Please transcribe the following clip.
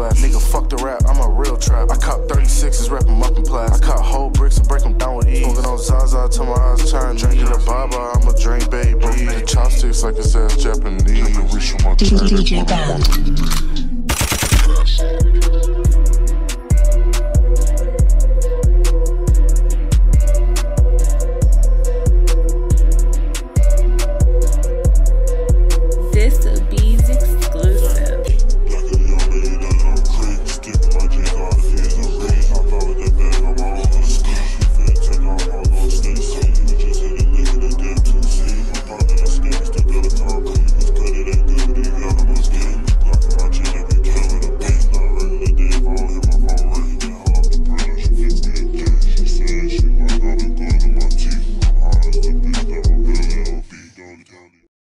blast. Nigga, fuck the rap, I'm a real trap. I cop 36s, wrap them up in plastic. I cop whole bricks and break them down with ease. Smoking on Zaza till my eyes turn. Drinking a Baba, I'm a drink baby. The chopsticks like it's ass Japanese. DJ Bam.